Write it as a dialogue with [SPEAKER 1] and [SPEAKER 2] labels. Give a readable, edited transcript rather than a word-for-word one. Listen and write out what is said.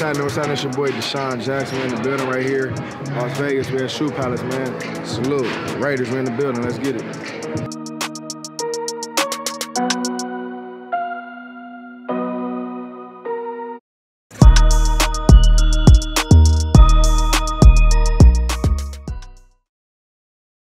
[SPEAKER 1] happening? What's happening? It's your boy Desean Jackson. We're in the building right here. Las Vegas, we're at SHOEPALACE, man. Salute. Raiders, we're in the building. Let's get it.